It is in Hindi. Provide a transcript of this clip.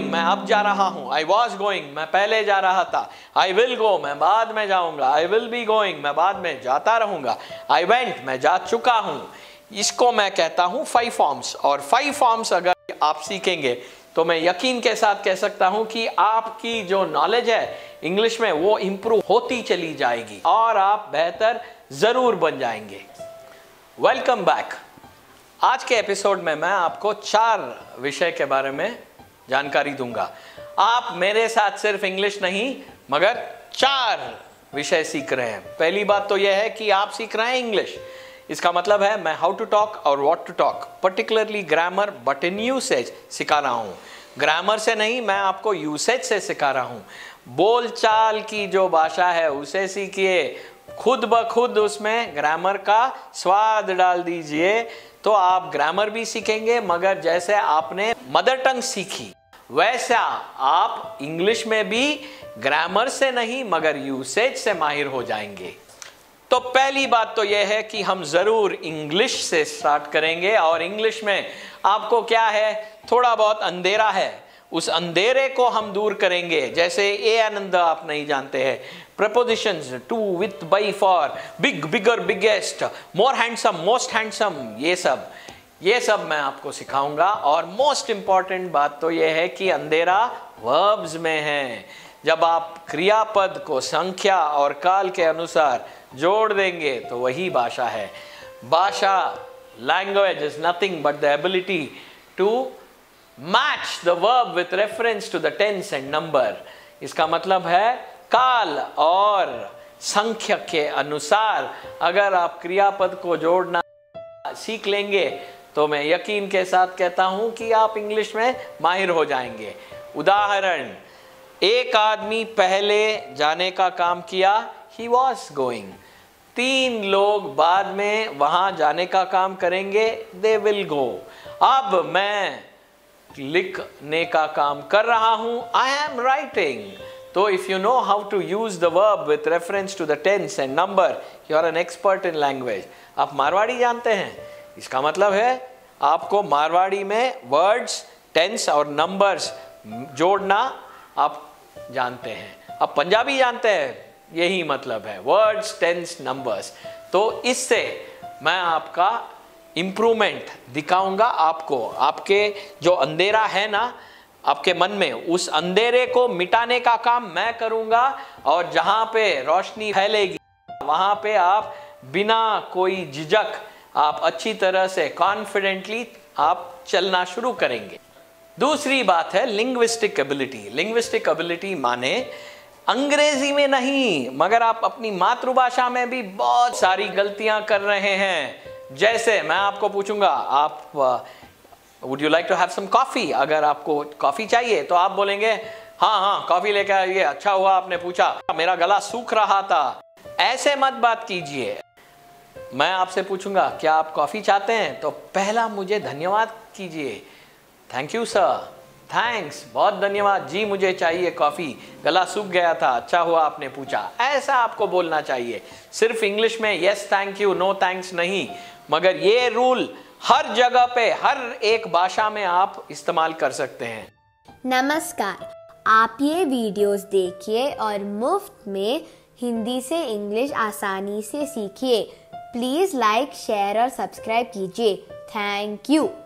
गोइंग, मैं अब जा रहा हूँ। आई वॉज गोइंग, मैं पहले जा रहा था। आई विल गो, मैं बाद में जाऊँगा। आई विल बी गोइंग, मैं बाद में जाता रहूँगा। आई वेंट, मैं जा चुका हूँ। इसको मैं कहता हूँ 5 फॉर्म्स। और 5 फॉर्म्स अगर आप सीखेंगे तो मैं यकीन के साथ कह सकता हूँ कि आपकी जो नॉलेज है इंग्लिश में वो इम्प्रूव होती चली जाएगी और आप बेहतर ज़रूर बन जाएंगे। Welcome back. आज के एपिसोड में मैं आपको 4 विषय के बारे में जानकारी दूंगा। आप मेरे साथ सिर्फ इंग्लिश नहीं मगर 4 विषय सीख रहे हैं। पहली बात तो यह है कि आप सीख रहे हैं इंग्लिश। इसका मतलब है मैं हाउ टू टॉक और what to talk, particularly grammar but in usage सिखा रहा हूँ। ग्रामर से नहीं, मैं आपको यूसेज से सिखा रहा हूँ। बोलचाल की जो भाषा है उसे सीखिए, खुद ब खुद उसमें ग्रामर का स्वाद डाल दीजिए तो आप ग्रामर भी सीखेंगे, मगर जैसे आपने मदर टंग सीखी वैसा आप इंग्लिश में भी ग्रामर से नहीं मगर यूसेज से माहिर हो जाएंगे। तो पहली बात तो यह है कि हम ज़रूर इंग्लिश से स्टार्ट करेंगे और इंग्लिश में आपको क्या है, थोड़ा बहुत अंधेरा है, उस अंधेरे को हम दूर करेंगे। जैसे ए आनंद आप नहीं जानते हैं, prepositions, to, with, by, for, big, bigger, biggest, more handsome, most handsome, ये सब मैं आपको सिखाऊंगा। और मोस्ट इंपॉर्टेंट बात तो यह है कि अंधेरा वर्ब्स में है। जब आप क्रियापद को संख्या और काल के अनुसार जोड़ देंगे तो वही भाषा है। भाषा, language is nothing but the ability to match the verb with reference to the tense and number. इसका मतलब है काल और संख्या के अनुसार अगर आप क्रियापद को जोड़ना सीख लेंगे तो मैं यकीन के साथ कहता हूं कि आप इंग्लिश में माहिर हो जाएंगे। उदाहरण, एक आदमी पहले जाने का काम किया, he was going। 3 लोग बाद में वहां जाने का काम करेंगे, they will go। अब मैं लिखने का काम कर रहा हूं, I am writing। तो if you know how to use the verb with reference to the tense and number, you are an expert in language। आप मारवाड़ी जानते हैं, इसका मतलब है आपको मारवाड़ी में वर्ड्स, टेंस और नंबर्स जोड़ना आप जानते हैं। अब पंजाबी जानते हैं, यही मतलब है वर्ड्स, टेंस, नंबर्स। तो इससे मैं आपका इम्प्रूवमेंट दिखाऊंगा आपको। आपके जो अंधेरा है ना आपके मन में, उस अंधेरे को मिटाने का काम मैं करूंगा और जहां पे रोशनी फैलेगी वहां पे आप बिना कोई झिझक आप अच्छी तरह से कॉन्फिडेंटली आप चलना शुरू करेंगे। दूसरी बात है लिंग्विस्टिक एबिलिटी। लिंग्विस्टिक एबिलिटी माने अंग्रेजी में नहीं मगर आप अपनी मातृभाषा में भी बहुत सारी गलतियां कर रहे हैं। जैसे मैं आपको पूछूंगा, आप would you like to have some coffee? अगर आपको कॉफी चाहिए तो आप बोलेंगे हाँ कॉफी लेकर आइए, अच्छा हुआ आपने पूछा, मेरा गला सूख रहा था। ऐसे मत बात कीजिए। मैं आपसे पूछूंगा क्या आप कॉफी चाहते हैं तो पहला मुझे धन्यवाद कीजिए, थैंक यू सर, थैंक्स, बहुत धन्यवाद जी, मुझे चाहिए कॉफ़ी, गला सूख गया था, अच्छा हुआ आपने पूछा। ऐसा आपको बोलना चाहिए। सिर्फ इंग्लिश में yes thank you, no thanks नहीं, मगर ये रूल हर जगह पे, हर एक भाषा में आप इस्तेमाल कर सकते हैं। नमस्कार, आप ये वीडियोस देखिए और मुफ्त में हिंदी से इंग्लिश आसानी से सीखिए। प्लीज़ लाइक, शेयर और सब्सक्राइब कीजिए। Thank you.